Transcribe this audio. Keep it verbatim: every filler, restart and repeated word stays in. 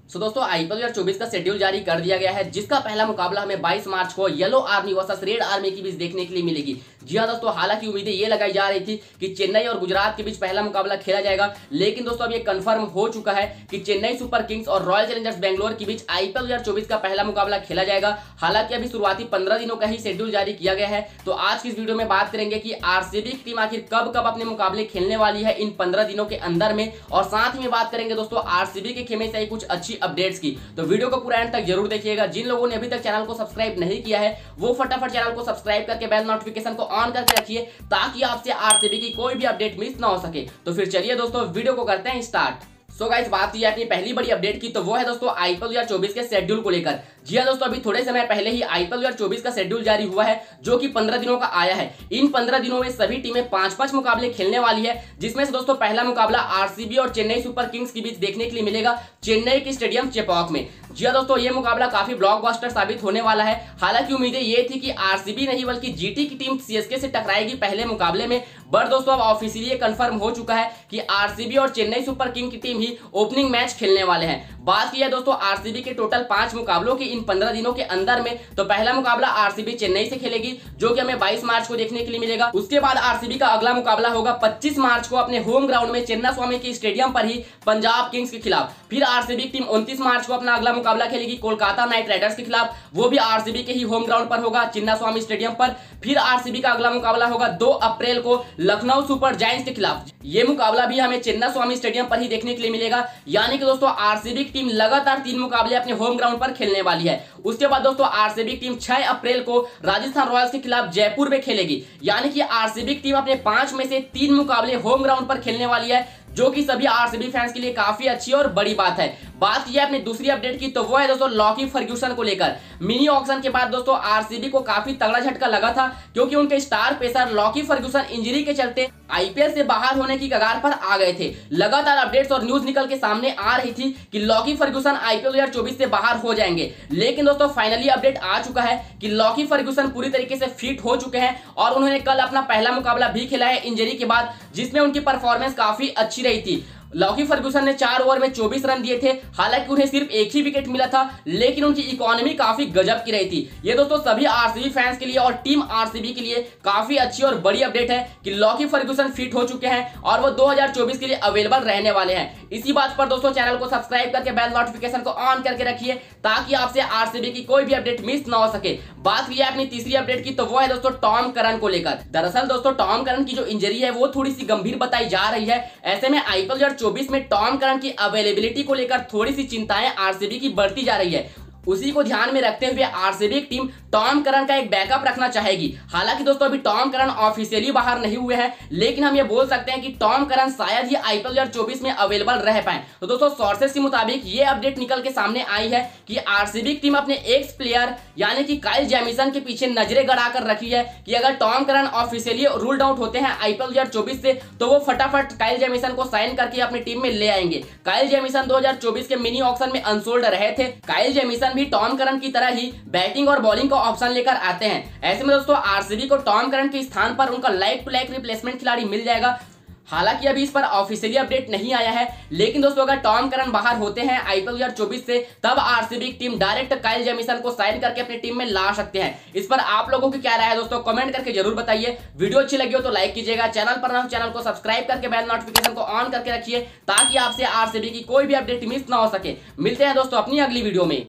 सो so, दोस्तों IPL दो हज़ार चौबीस का शेड्यूल जारी कर दिया गया है, जिसका पहला मुकाबला हमें बाईस मार्च को yellow army versus red army के बीच देखने के लिए मिलेगी। जी हां दोस्तों, हालांकि उम्मीदें ये लगाई जा रही थी कि चेन्नई और गुजरात के बीच पहला मुकाबला खेला जाएगा, लेकिन दोस्तों अब ये कंफर्म हो चुका है कि चेन्नई सुपर किंग्स और रॉयल चैलेंजर्स बेंगलोर के बीच आईपीएल दो हज़ार चौबीस का पहला मुकाबला खेला जाएगा। हालांकि अभी शुरुआती पंद्रह दिनों का ही शेड्यूल जारी किया गया है। तो आज की इस वीडियो में बात करेंगे कि आरसीबी की टीम आखिर कब कब अपने मुकाबले खेलने वाली है इन पंद्रह दिनों के अंदर में, और साथ ही में बात करेंगे दोस्तों आरसीबी के खेमे से आई कुछ अच्छी अपडेट्स की। तो वीडियो को पूरा एंड तक जरूर देखिएगा। जिन लोगों ने अभी तक चैनल को सब्सक्राइब नहीं किया है वो फटाफट चैनल को सब्सक्राइब करके बेल नोटिफिकेशन को ऑन करके रखिए, ताकि आपसे आरसीबी की कोई भी अपडेट मिस ना हो सके। तो फिर चलिए दोस्तों वीडियो को करते हैं स्टार्ट। सो गाइस, बात की अपनी पहली बड़ी अपडेट की, तो वो है दोस्तों आईपीएल दो हज़ार चौबीस के शेड्यूल को लेकर। जी हां दोस्तों, अभी थोड़े समय पहले ही आईपीएल दो हज़ार चौबीस का शेड्यूल जारी हुआ है, जो कि पंद्रह दिनों का आया है। इन पंद्रह दिनों में सभी टीमें पांच पांच मुकाबले खेलने वाली है, जिसमें से दोस्तों पहला मुकाबला आरसीबी और चेन्नई सुपर किंग्स के बीच देखने के लिए मिलेगा चेन्नई के स्टेडियम चेपॉक में। जी हां दोस्तों, ये मुकाबला काफी ब्लॉकबस्टर साबित होने वाला है। हालांकि उम्मीदें ये थी कि आरसीबी नहीं बल्कि जीटी की टीम सीएसके से टकराएगी पहले मुकाबले में, बट दोस्तों अब ऑफिशियली कंफर्म हो चुका है कि आरसीबी और चेन्नई सुपर किंग की टीम ही ओपनिंग मैच खेलने वाले हैं। बात की है दोस्तों आरसीबी के टोटल पांच मुकाबलों की इन पंद्रह दिनों के अंदर में, तो पहला मुकाबला आरसीबी चेन्नई से खेलेगी, जो कि हमें बाईस मार्च को देखने के लिए मिलेगा। उसके बाद आरसीबी का अगला मुकाबला होगा पच्चीस मार्च को अपने होम ग्राउंड में चिन्नास्वामी के स्टेडियम पर ही पंजाब किंग्स के खिलाफ। फिर आरसीबी टीम उनतीस मार्च को अपना अगला मुकाबला खेलेगी कोलकाता नाइट राइडर्स के खिलाफ, वो भी आरसीबी के ही होम ग्राउंड पर होगा चिन्नास्वामी स्टेडियम पर। फिर आरसीबी का अगला मुकाबला होगा दो अप्रैल को लखनऊ सुपर जायंट्स के खिलाफ। ये मुकाबला भी हमें चिन्नास्वामी स्टेडियम पर ही देखने के लिए मिलेगा। यानी कि दोस्तों आरसीबी की टीम लगातार तीन मुकाबले अपने होम ग्राउंड पर खेलने वाली है। उसके बाद दोस्तों आरसीबी की टीम छह अप्रैल को राजस्थान रॉयल्स के खिलाफ जयपुर में खेलेगी। यानी कि आरसीबी की टीम अपने पांच में से तीन मुकाबले होम ग्राउंड पर खेलने वाली है, जो कि सभी आरसीबी फैंस के लिए काफी अच्छी और बड़ी बात है। बात की है अपनी दूसरी अपडेट की, तो वो है दोस्तों लॉकी फर्ग्यूसन को लेकर। मिनी ऑक्शन के बाद दोस्तों आरसीबी को काफी तगड़ा झटका लगा था, क्योंकि उनके star pacer Lockie Ferguson injury के चलते आईपीएल से बाहर होने की कगार पर आ गए थे। लगातार अपडेट्स और न्यूज निकल के सामने आ रही थी कि लॉकी फर्ग्यूसन आईपीएल दो हज़ार चौबीस से बाहर हो जाएंगे, लेकिन दोस्तों फाइनली अपडेट आ चुका है कि लॉकी फर्ग्यूसन पूरी तरीके से फिट हो चुके हैं, और उन्होंने कल अपना पहला मुकाबला भी खेला है इंजरी के बाद, जिसमें उनकी परफॉर्मेंस काफी अच्छी रही थी। लॉकी फर्ग्यूसन ने चार ओवर में चौबीस रन दिए थे। हालांकि उन्हें सिर्फ एक ही विकेट मिला था, लेकिन उनकी इकोनॉमी काफी गजब की रही थी। ये दोस्तों सभी आरसीबी फैंस के लिए और टीम आरसीबी के लिए काफी अच्छी और बड़ी अपडेट है कि लॉकी फर्ग्यूसन फिट हो चुके हैं और वो दो हज़ार चौबीस के लिए अवेलेबल रहने वाले हैं। इसी बात पर दोस्तों चैनल को सब्सक्राइब करके बेल नोटिफिकेशन को ऑन करके रखिए, ताकि आपसे आरसीबी की कोई भी अपडेट मिस ना हो सके। बात की है अपनी तीसरी अपडेट की, तो वो है दोस्तों टॉम करन को लेकर। दरअसल दोस्तों टॉम करन की जो इंजरी है वो थोड़ी सी गंभीर बताई जा रही है। ऐसे में आईपीएल दो हज़ार चौबीस में टॉम करन की अवेलेबिलिटी को लेकर थोड़ी सी चिंताएं आरसीबी की बढ़ती जा रही है। उसी को ध्यान में रखते हुए आरसीबी की टीम टॉम करन का एक बैकअप रखना चाहेगी। हालांकि दोस्तों अभी टॉम करन ऑफिशियली बाहर नहीं हुए हैं, लेकिन हम ये बोल सकते हैं कि टॉम करन शायद ही आईपीएल दो हज़ार चौबीस में अवेलेबल रह पाए। तो दोस्तों सोर्सेस के मुताबिक ये अपडेट निकल के सामने आई है कि आरसीबी की टीम अपने एक्स प्लेयर यानी कि काइल जेमिसन के पीछे नजरें गड़ा कर रखी है कि अगर Tom Curran officially ruled out होते हैं आईपीएल दो हज़ार चौबीस से, तो वो फटाफट काइल जेमिसन को साइन करके अपनी टीम में ले आएंगे। काइल जेमिसन दो हज़ार चौबीस के मिनी ऑक्शन में अनसोल्ड रहे थे। काइल जेमिसन भी टॉम करन की तरह ही बैटिंग और बॉलिंग का ऑप्शन लेकर आते हैं। ऐसे में दोस्तों आरसीबी को टॉम करन के स्थान पर उनका लाइक टू लाइक रिप्लेसमेंट खिलाड़ी मिल जाएगा। हालांकि अभी इस पर ऑफिशियली अपडेट नहीं आया है, लेकिन दोस्तों अगर टॉम करन बाहर होते हैं आईपीएल दो हज़ार चौबीस से, तब आरसीबी की टीम डायरेक्ट काइल जेमिसन को साइन करके अपनी टीम में ला सकते हैं। इस पर आप लोगों की क्या राय है दोस्तों, कमेंट करके जरूर बताइए। वीडियो अच्छी लगी हो तो लाइक कीजिएगा, चैनल पर नए हो चैनल को सब्सक्राइब करके बेल नोटिफिकेशन को ऑन करके रखिए, ताकि आपसे आरसीबी की कोई भी अपडेट मिस ना हो सके। मिलते हैं दोस्तों अपनी अगली वीडियो में।